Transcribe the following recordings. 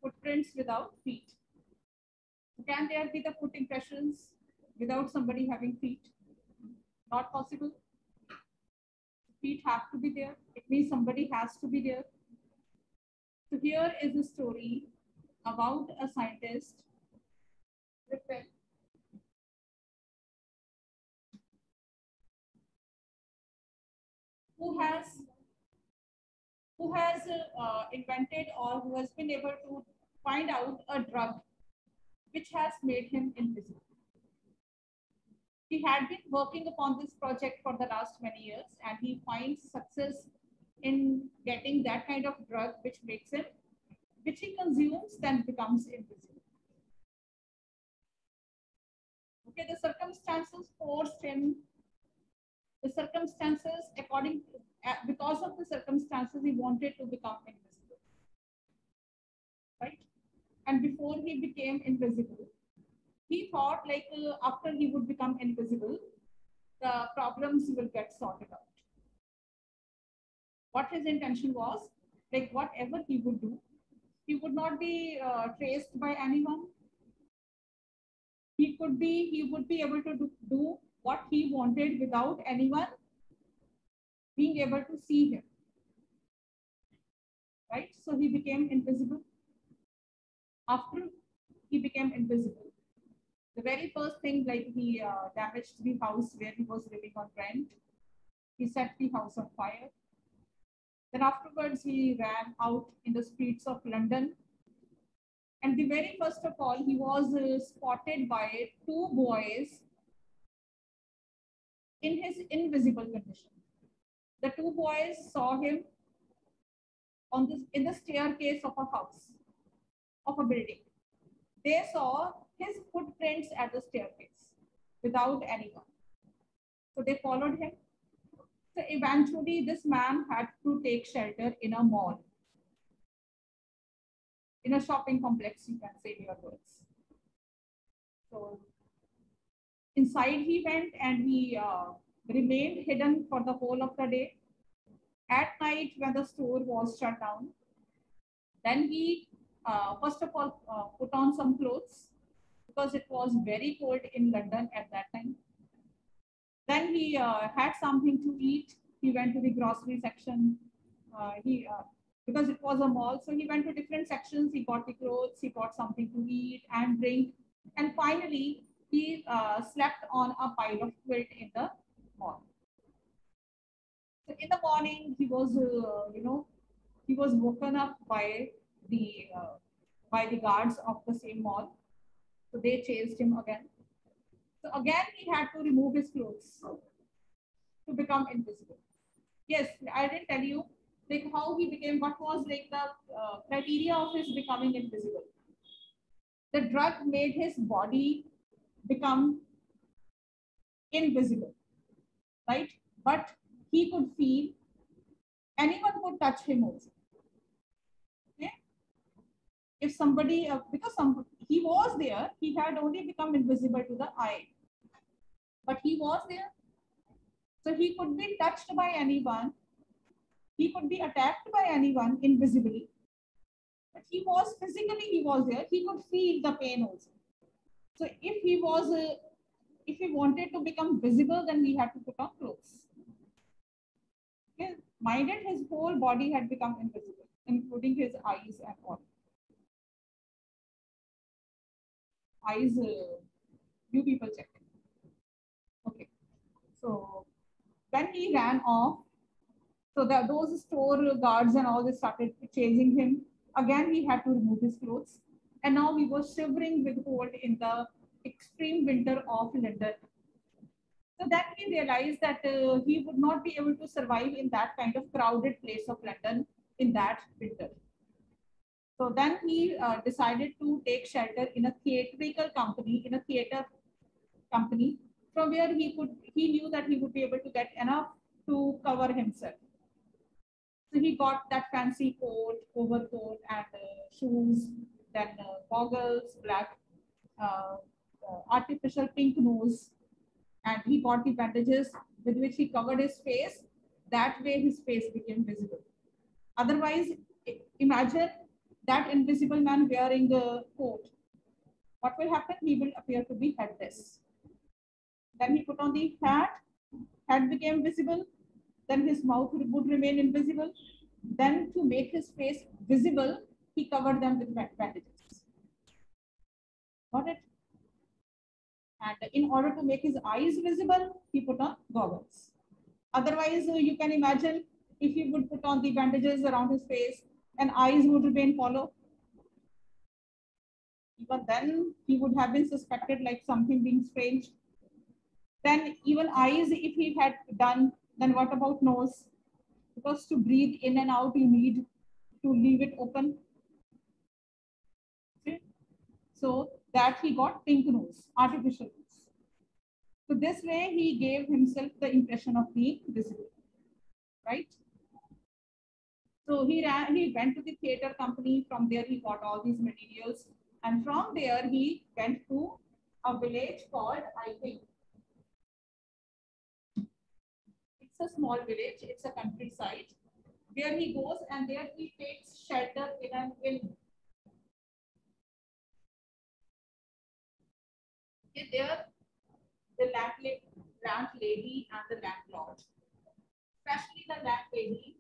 footprints without feet. Can there be the foot impressions without somebody having feet? Not possible. Feet have to be there. It means somebody has to be there. So here is a story about a scientist who has invented or who has been able to find out a drug which has made him invisible. He had been working upon this project for the last many years, and he finds success in getting that kind of drug which makes him, which he consumes, then becomes invisible. Okay, the circumstances forced him, the circumstances because of the circumstances, he wanted to become invisible, right? And before he became invisible, he thought like after he would become invisible, the problems will get sorted out. What his intention was, like whatever he would do, he would not be traced by anyone. He would be able to do what he wanted without anyone being able to see him, right? So he became invisible. After he became invisible, the very first thing, like he damaged the house where he was living on rent. He set the house on fire. Then afterwards, he ran out in the streets of London. And the very first of all, he was spotted by two boys in his invisible condition. The two boys saw him in the staircase of a house, of a building. They saw his footprints at the staircase without anyone. So they followed him. So eventually, this man had to take shelter in a mall, in a shopping complex, you can say in your words. So inside he went, and he remained hidden for the whole of the day. At night, when the store was shut down, then he first of all put on some clothes because it was very cold in London at that time. Then he had something to eat. He went to the grocery section. Because it was a mall, so he went to different sections. He got the clothes, he got something to eat and drink, and finally he slept on a pile of quilt in the mall. So in the morning, he was woken up the by the guards of the same mall. So they chased him again. So again, he had to remove his clothes to become invisible. Yes, I didn't tell you like how he became. What was like the criteria of his becoming invisible? The drug made his body become invisible, right? But he could feel. Anyone could touch him also. Okay? If somebody, he was there, he had only become invisible to the eye, but he was there. So he could be touched by anyone. He could be attacked by anyone invisibly. But he was there. He could feel the pain also. So if he wanted to become visible, then he had to put on clothes. Okay? Minded his whole body had become invisible, including his eyes and all. Eyes, you people check. Okay. So when he ran off, so those store guards and all, they started chasing him. Again, he had to remove his clothes. And now he was shivering with cold in the extreme winter of London. So then he realized that he would not be able to survive in that kind of crowded place of London in that winter. So then he decided to take shelter in a theater company, from where he knew that he would be able to get enough to cover himself. So he got that fancy coat, overcoat, and shoes, then goggles, black, artificial pink nose, and he got the bandages with which he covered his face. That way his face became visible. Otherwise, imagine that invisible man wearing the coat, what will happen? He will appear to be headless. Then he put on the hat became visible, then his mouth would remain invisible. Then to make his face visible, he covered them with bandages. Got it? And in order to make his eyes visible, he put on goggles. Otherwise, you can imagine if he would put on the bandages around his face and eyes would remain hollow. Even then, he would have been suspected like something being strange. Then even eyes, if he had done, then what about nose? Because to breathe in and out, you need to leave it open. Okay? So that he got pink nose, artificial nose. So this way he gave himself the impression of being visible, right? So he went to the theater company. From there he got all these materials, and from there he went to a village called, I think, it's a small village, it's a countryside. There he goes and there he takes shelter in an inn. Okay, there the landlady and the landlord, especially the landlady,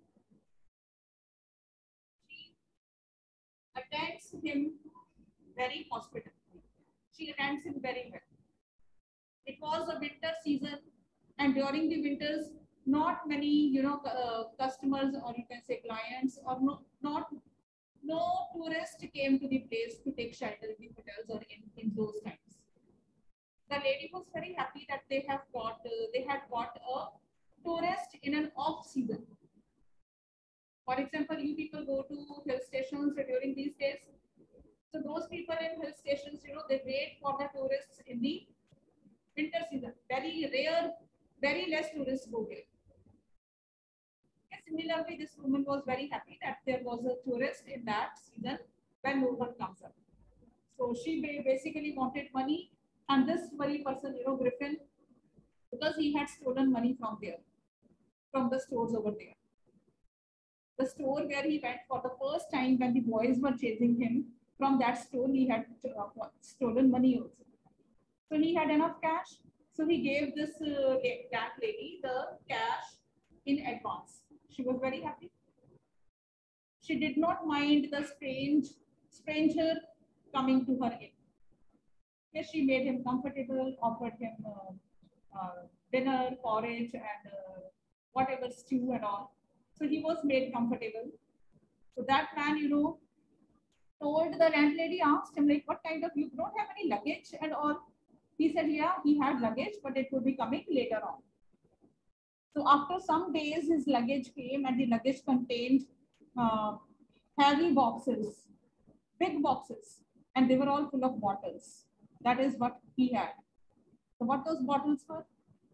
she attends him very hospitably. She attends him very well. It was a winter season, and during the winters, not many, customers, or you can say clients, or no tourist came to the place to take shelter in the hotels or in those times. The lady was very happy that they had got a tourist in an off season. For example, you people go to hill stations during these days. So those people in hill stations, they wait for the tourists in the winter season. Very rare, very less tourists go there. Similarly, this woman was very happy that there was a tourist in that season when no one comes up. So she basically wanted money, and this very person, Griffin, because he had stolen money from there, from the stores over there. The store where he went for the first time when the boys were chasing him, from that store he had stolen money also. So he had enough cash. So he gave this that lady the cash in advance. She was very happy. She did not mind the stranger coming to her in. Yes, she made him comfortable, offered him dinner, porridge, and whatever stew and all. So he was made comfortable. So that man, told the landlady, asked him like, "What kind of, you don't have any luggage and all?" He said, "Yeah, he had luggage, but it will be coming later on." So after some days, his luggage came, and the luggage contained heavy boxes, big boxes, and they were all full of bottles. That is what he had. So what those bottles were?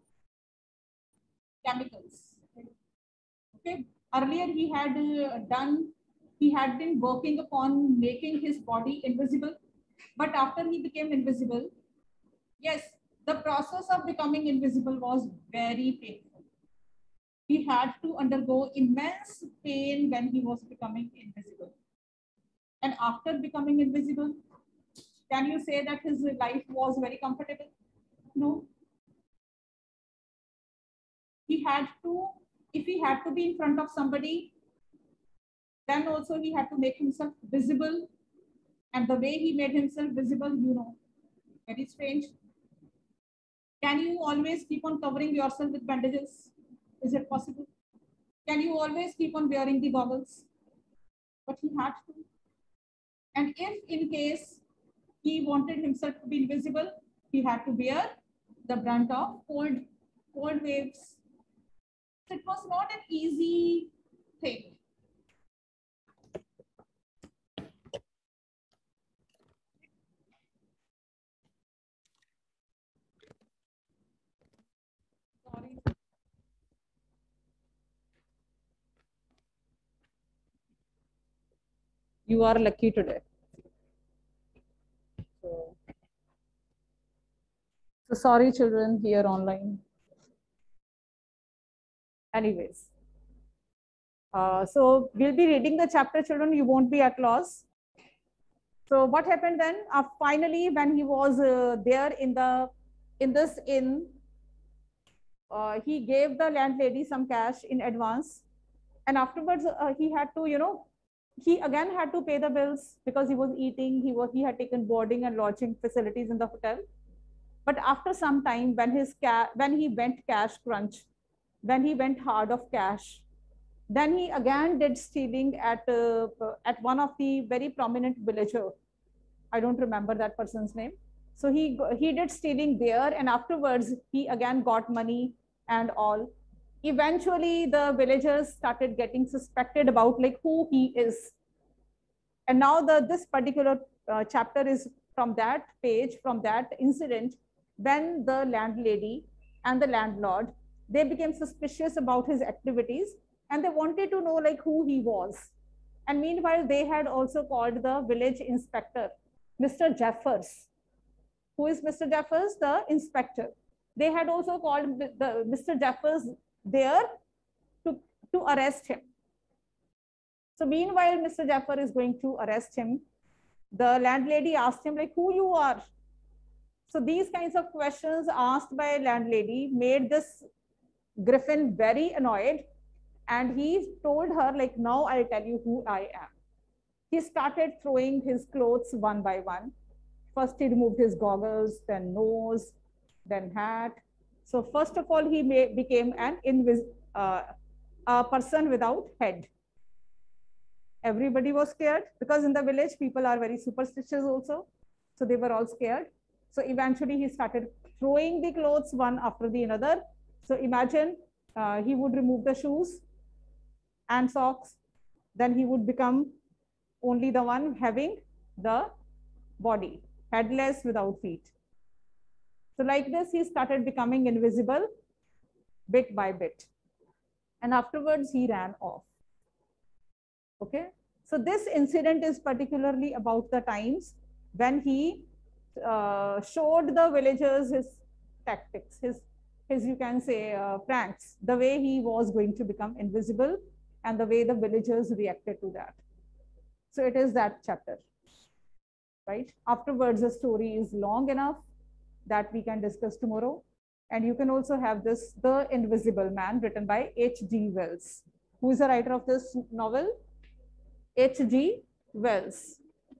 Chemicals. Okay. Earlier he had been working upon making his body invisible, but after he became invisible, yes, the process of becoming invisible was very painful. He had to undergo immense pain when he was becoming invisible. And after becoming invisible, can you say that his life was very comfortable? No. He had to, if he had to be in front of somebody, then also he had to make himself visible. And the way he made himself visible, very strange. Can you always keep on covering yourself with bandages? Is it possible? Can you always keep on wearing the goggles? But he had to. And if in case he wanted himself to be invisible, he had to bear the brunt of cold waves. So it was not an easy thing. Sorry. You are lucky today. So sorry, children here online. Anyways, so we'll be reading the chapter, children. You won't be at loss. So what happened then? Finally, when he was there in this inn, he gave the landlady some cash in advance, and afterwards he had to, he again had to pay the bills because he was eating. He had taken boarding and lodging facilities in the hotel. But after some time, when he went cash crunch, when he went hard of cash, then he again did stealing at one of the very prominent villager. I don't remember that person's name. So he did stealing there, and afterwards he again got money and all. Eventually, the villagers started getting suspected about like who he is. And now this particular chapter is from that page, from that incident, when the landlady and the landlord, they became suspicious about his activities, and they wanted to know like who he was. And meanwhile, they had also called the village inspector, Mr. Jeffers. Who is Mr. Jeffers? The inspector. They had also called Mr. Jeffers there to arrest him. So meanwhile, Mr. Jaffer is going to arrest him. The landlady asked him like, who you are? So these kinds of questions asked by a landlady made this Griffin very annoyed. And he told her like, now I'll tell you who I am. He started throwing his clothes one by one. First he removed his goggles, then nose, then hat. So first of all, he became a person without head. Everybody was scared because in the village, people are very superstitious also. So they were all scared. So eventually he started throwing the clothes one after the another. So imagine he would remove the shoes and socks. Then he would become only the one having the body, headless, without feet. So like this, he started becoming invisible bit by bit. And afterwards, he ran off. Okay. So this incident is particularly about the times when he showed the villagers his tactics, his you can say pranks, the way he was going to become invisible and the way the villagers reacted to that. So it is that chapter, right? Afterwards, the story is long enough that we can discuss tomorrow. And you can also have this, The Invisible Man, written by H.G. Wells. Who is the writer of this novel? H.G. Wells.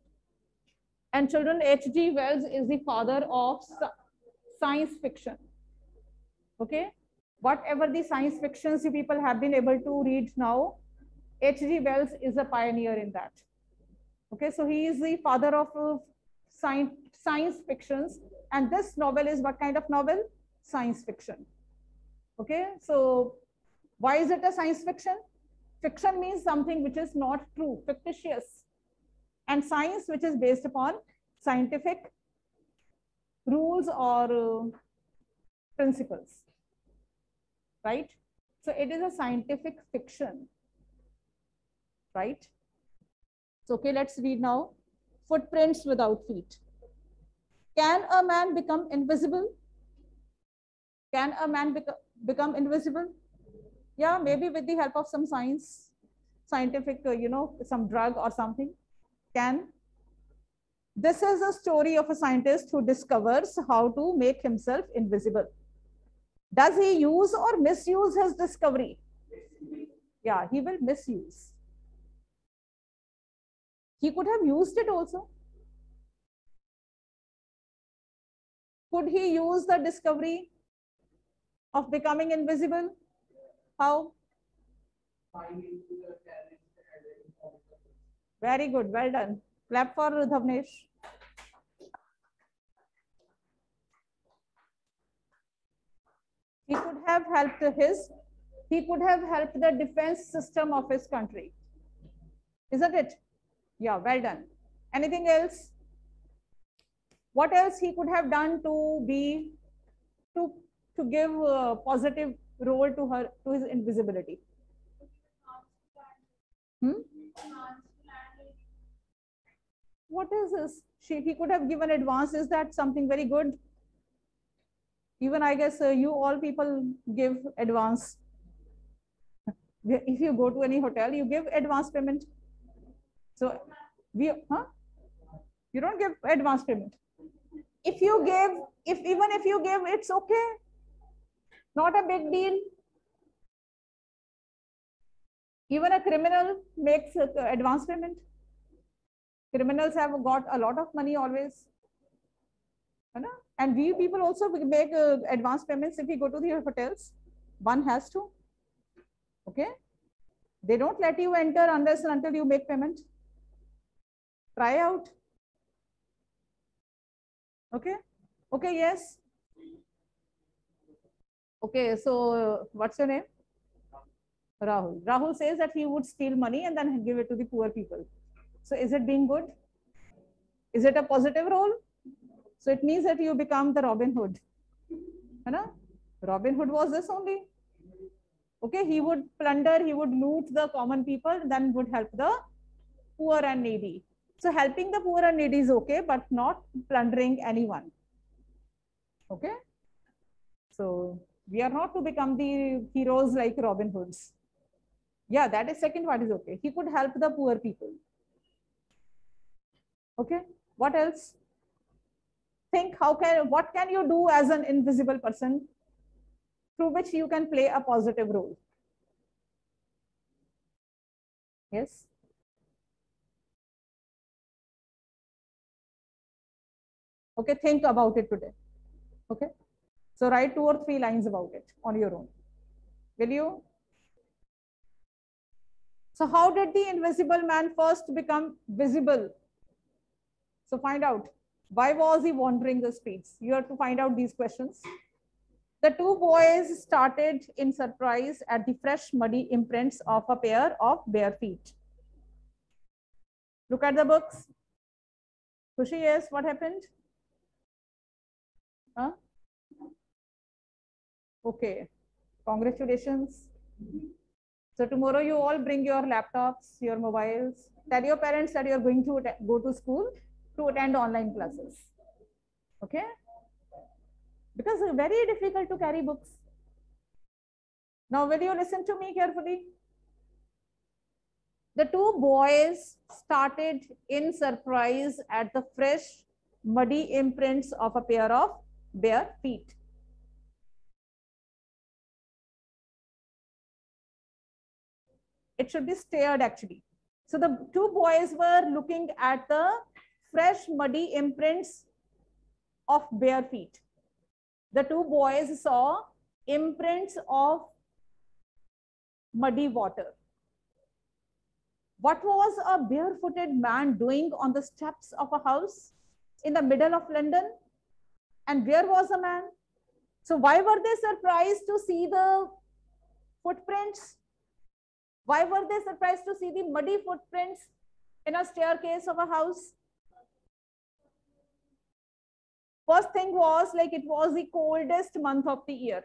And children, H.G. Wells is the father of science fiction. Okay? Whatever the science fictions you people have been able to read now, H.G. Wells is a pioneer in that. Okay, so he is the father of science fictions. And this novel is what kind of novel? Science fiction. Okay, so why is it a science fiction? Fiction means something which is not true, fictitious. And science, which is based upon scientific rules or principles, right? So it is a scientific fiction, right? So, okay, let's read now. Footprints without feet. Can a man become invisible? Can a man become invisible? Yeah, maybe with the help of some scientific, some drug or something. Can. This is a story of a scientist who discovers how to make himself invisible. Does he use or misuse his discovery? Yeah, he will misuse. He could have used it also. Could he use the discovery of becoming invisible? How? Very good, well done. Clap for Dhavnesh. He could have helped the defense system of his country. Isn't it? Yeah, well done. Anything else? What else he could have done to give a positive role to his invisibility? What is this? He could have given advance. Is that something very good? Even I guess you all people give advance. If you go to any hotel, you give advance payment. So You don't give advance payment. If you give, even if you give, it's okay. Not a big deal. Even a criminal makes advance payment. Criminals have got a lot of money always. And we people also make advance payments if we go to the hotels. One has to. Okay. They don't let you enter unless and until you make payment. Try out. Okay. Okay. Yes. Okay. So what's your name? Rahul. Rahul says that he would steal money and then give it to the poor people. So is it being good? Is it a positive role? So it means that you become the Robin Hood. Robin Hood was this only. Okay, he would plunder, he would loot the common people, then would help the poor and needy. So helping the poor and needy is okay, but not plundering anyone. Okay. So we are not to become the heroes like Robin Hoods. Yeah, that is second part is okay. He could help the poor people. Okay. What else? Think what can you do as an invisible person through which you can play a positive role? Yes. Okay, think about it today. Okay. So write 2 or 3 lines about it on your own. Will you? So how did the invisible man first become visible? So find out. Why was he wandering the streets? You have to find out these questions. The two boys started in surprise at the fresh muddy imprints of a pair of bare feet. Look at the books. Khushi, yes, what happened? Huh? Okay, congratulations. So tomorrow you all bring your laptops, your mobiles. Tell your parents that you're going to go to school to attend online classes. Okay? Because it's very difficult to carry books. Now, will you listen to me carefully? The two boys started in surprise at the fresh, muddy imprints of a pair of bare feet. It should be stared actually. So the two boys were looking at the fresh, muddy imprints of bare feet. The two boys saw imprints of muddy water. What was a barefooted man doing on the steps of a house in the middle of London? And where was the man? So why were they surprised to see the footprints? Why were they surprised to see the muddy footprints in a staircase of a house? First thing was like it was the coldest month of the year.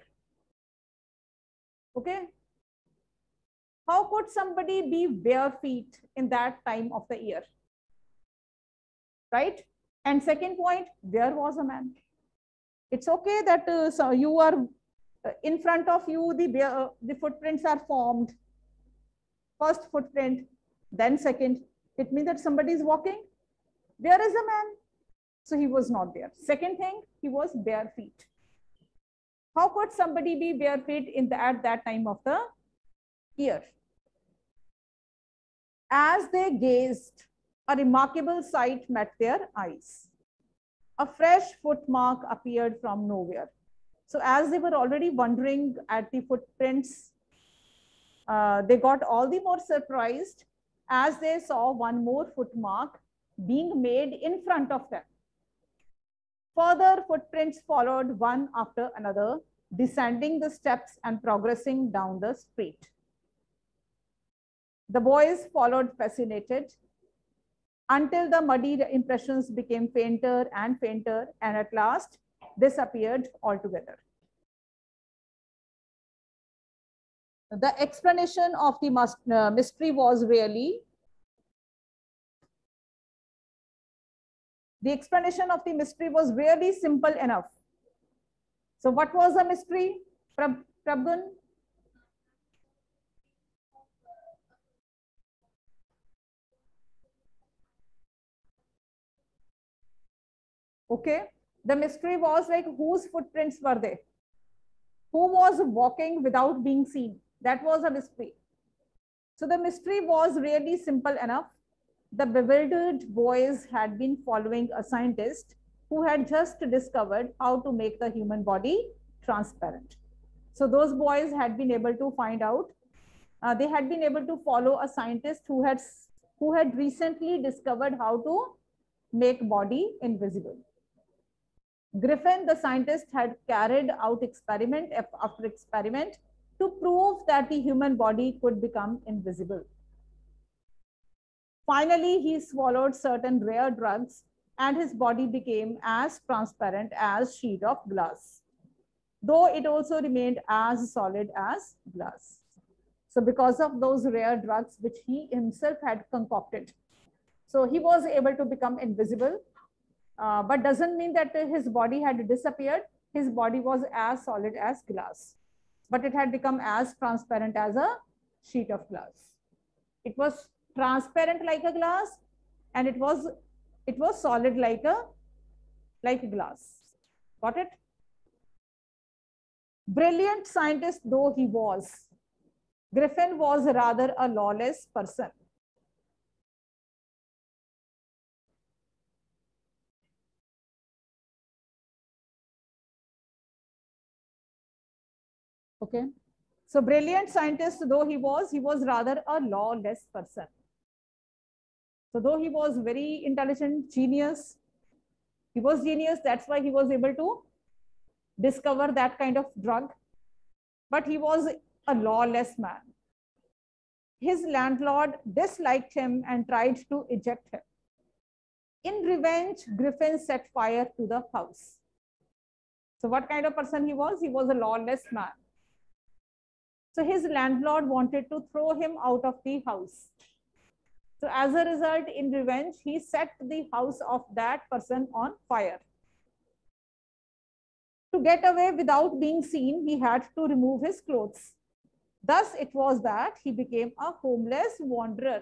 Okay. How could somebody be bare feet in that time of the year? Right? And second point, there was a man. It's okay that so you are in front of you, the footprints are formed. First footprint, then second. It means that somebody is walking. There is a man. So he was not there. Second thing, he was bare feet. How could somebody be bare feet at that time of the year? As they gazed, a remarkable sight met their eyes. A fresh footmark appeared from nowhere. So as they were already wondering at the footprints, they got all the more surprised as they saw one more footmark being made in front of them. Further footprints followed one after another, descending the steps and progressing down the street. The boys followed fascinated until the muddy impressions became fainter and fainter and at last disappeared altogether. The explanation of the mystery was really simple enough. So what was the mystery, Prabgun? Okay. The mystery was like, whose footprints were they? Who was walking without being seen? That was a mystery. So the mystery was really simple enough. The bewildered boys had been following a scientist who had just discovered how to make the human body transparent. So those boys had been able to find out, they had been able to follow a scientist who had recently discovered how to make body invisible. Griffin, the scientist, had carried out experiment after experiment to prove that the human body could become invisible. Finally, he swallowed certain rare drugs and his body became as transparent as sheet of glass, though it also remained as solid as glass. So because of those rare drugs which he himself had concocted, so he was able to become invisible, but doesn't mean that his body had disappeared. His body was as solid as glass, but it had become as transparent as a sheet of glass. It was transparent like a glass, and it was solid like glass. Got it? Brilliant scientist though he was, Griffin was rather a lawless person. Okay. So brilliant scientist though he was rather a lawless person. So though he was very intelligent, genius, he was genius. That's why he was able to discover that kind of drug. But he was a lawless man. His landlord disliked him and tried to eject him. In revenge, Griffin set fire to the house. So what kind of person he was? He was a lawless man. So his landlord wanted to throw him out of the house. So as a result, in revenge, he set the house of that person on fire. To get away without being seen, he had to remove his clothes. Thus, it was that he became a homeless wanderer.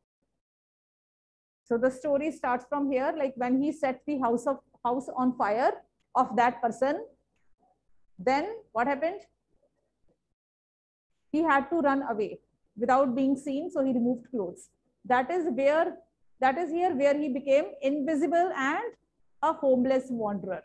So the story starts from here, like when he set the house on fire of that person, then what happened? He had to run away without being seen, so he removed clothes. That is here where he became invisible and a homeless wanderer.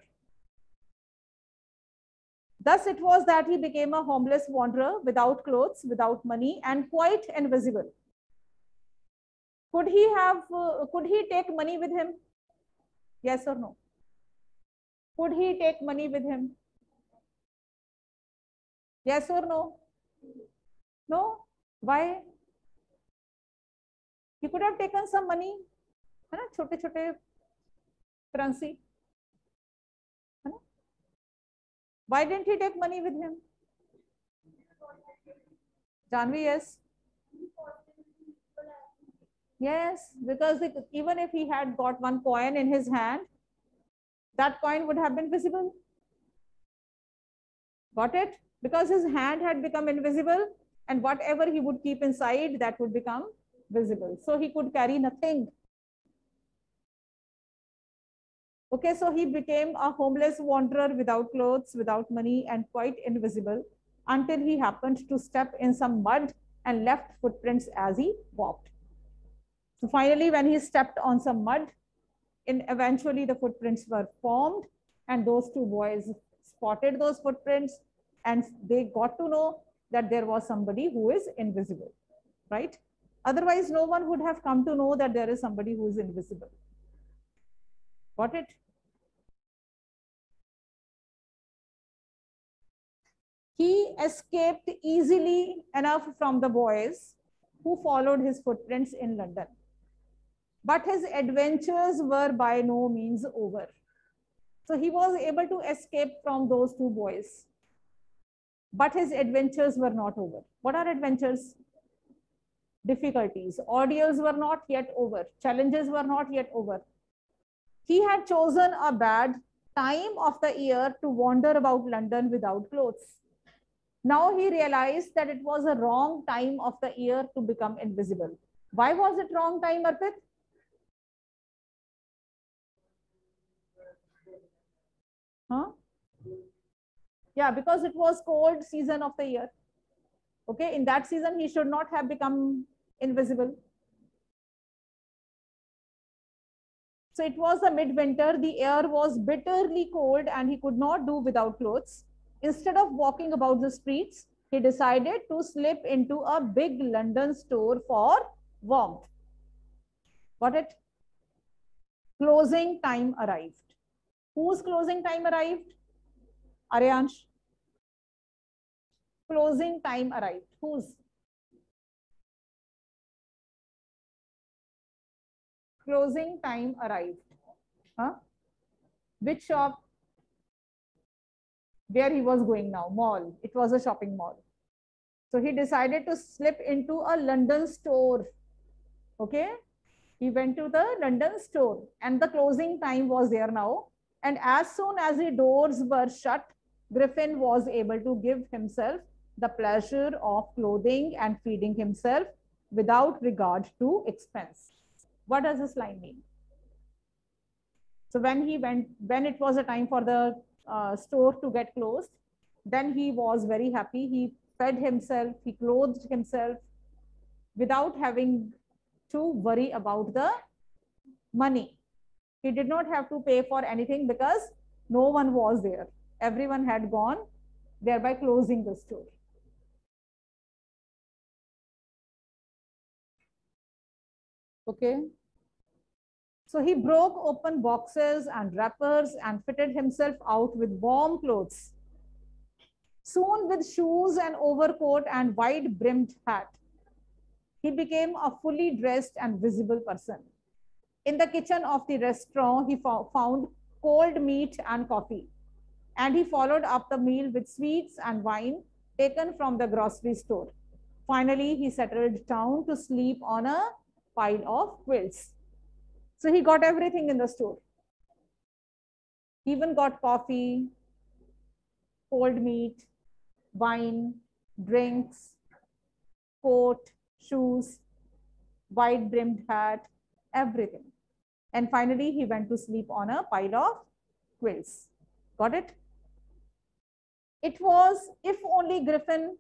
Thus it was that he became a homeless wanderer without clothes, without money, and quite invisible. Could he take money with him? Yes or no? Could he take money with him? Yes or no? No? Why? He could have taken some money, है ना, छोटे छोटे currency. Why didn't he take money with him? Janvi, yes. Yes, because even if he had got one coin in his hand, that coin would have been visible. Got it? Because his hand had become invisible, and whatever he would keep inside, that would become visible. So he could carry nothing. Okay, so he became a homeless wanderer without clothes, without money, and quite invisible until he happened to step in some mud and left footprints as he walked. So finally, when he stepped on some mud, eventually the footprints were formed, and those two boys spotted those footprints, and they got to know that there was somebody who is invisible, right? Otherwise, no one would have come to know that there is somebody who is invisible. Got it? He escaped easily enough from the boys who followed his footprints in London. But his adventures were by no means over. So he was able to escape from those two boys. But his adventures were not over. What are adventures? Difficulties. Ordeals were not yet over. Challenges were not yet over. He had chosen a bad time of the year to wander about London without clothes. Now he realized that it was a wrong time of the year to become invisible. Why was it wrong time, Arpit? Yeah, because it was cold season of the year. Okay, in that season, he should not have become invisible. So it was a midwinter, the air was bitterly cold and he could not do without clothes. Instead of walking about the streets, he decided to slip into a big London store for warmth. Got it? Closing time arrived. Whose closing time arrived? Aryansh. Closing time arrived. Whose? Closing time arrived. Huh? Which shop? Where he was going now? Mall. It was a shopping mall. So he decided to slip into a London store. Okay. He went to the London store and the closing time was there now. And as soon as the doors were shut, Griffin was able to give himself the pleasure of clothing and feeding himself without regard to expense. What does this line mean? So when it was a time for the store to get closed, then he was very happy. He fed himself, he clothed himself without having to worry about the money. He did not have to pay for anything because no one was there. Everyone had gone, thereby closing the store. Okay. So he broke open boxes and wrappers and fitted himself out with warm clothes. Soon, with shoes and overcoat and wide brimmed hat, he became a fully dressed and visible person. In the kitchen of the restaurant, he found cold meat and coffee, and he followed up the meal with sweets and wine taken from the grocery store. Finally, he settled down to sleep on a pile of quilts. So he got everything in the store. He even got coffee, cold meat, wine, drinks, coat, shoes, wide brimmed hat, everything. And finally, he went to sleep on a pile of quilts. Got it? It was if only Griffin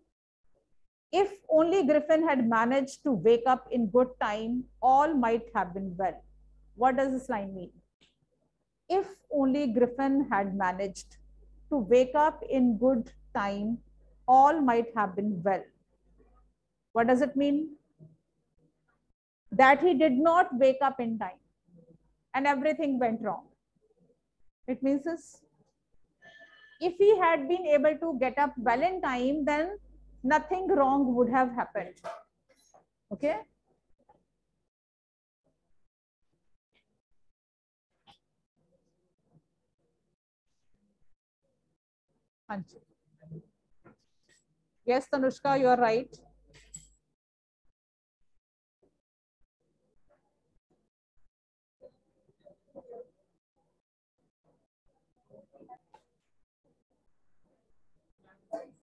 had managed to wake up in good time, all might have been well. What does this line mean? If only Griffin had managed to wake up in good time, all might have been well. What does it mean? That he did not wake up in time and everything went wrong. It means this. If he had been able to get up well in time, then nothing wrong would have happened. Okay. Yes, Tanushka, you are right.